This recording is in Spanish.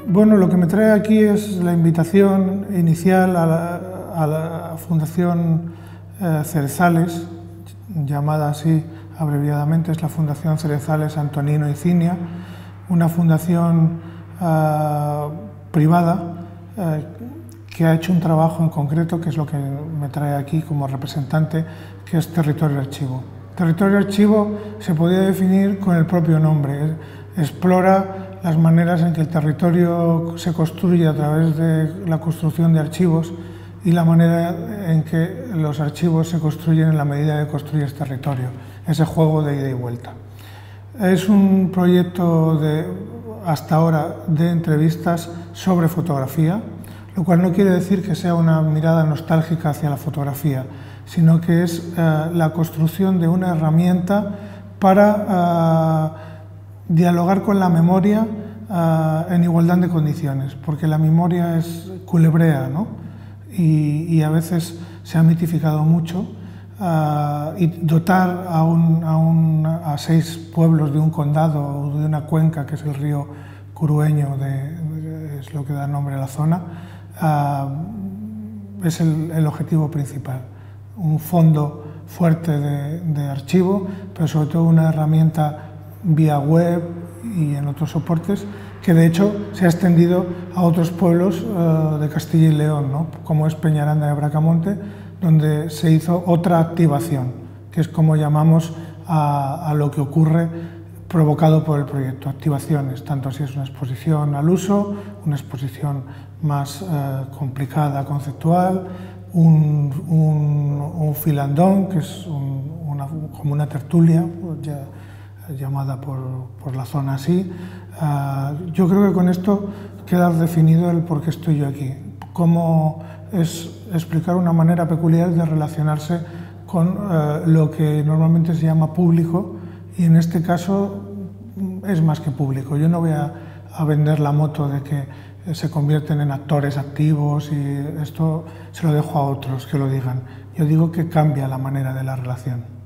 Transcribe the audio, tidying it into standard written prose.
Bueno, lo que me trae aquí es la invitación inicial a la Fundación Cerezales, llamada así abreviadamente, es la Fundación Cerezales Antonino y Cinia, una fundación privada que ha hecho un trabajo en concreto, que es lo que me trae aquí como representante, que es Territorio Archivo. Territorio Archivo se podría definir con el propio nombre, explora las maneras en que el territorio se construye a través de la construcción de archivos y la manera en que los archivos se construyen en la medida que construyes territorio, ese juego de ida y vuelta. Es un proyecto hasta ahora de entrevistas sobre fotografía, lo cual no quiere decir que sea una mirada nostálgica hacia la fotografía, sino que es la construcción de una herramienta para dialogar con la memoria en igualdad de condiciones, porque la memoria es culebrea, ¿no? y a veces se ha mitificado mucho, y dotar a 6 pueblos de un condado o de una cuenca, que es el río Curueño, es lo que da nombre a la zona, es el objetivo principal. Un fondo fuerte de archivo, pero sobre todo una herramienta vía web y en otros soportes, que de hecho se ha extendido a otros pueblos de Castilla y León, ¿no? Como es Peñaranda de Bracamonte, donde se hizo otra activación, que es como llamamos a lo que ocurre provocado por el proyecto, activaciones, tanto si es una exposición al uso, una exposición más complicada, conceptual, un filandón, que es como una tertulia, ya llamada por la zona así. Yo creo que con esto queda definido el por qué estoy yo aquí, cómo es explicar una manera peculiar de relacionarse con lo que normalmente se llama público, y en este caso es más que público. Yo no voy a vender la moto de que se convierten en actores activos, y esto se lo dejo a otros que lo digan. Yo digo que cambia la manera de la relación.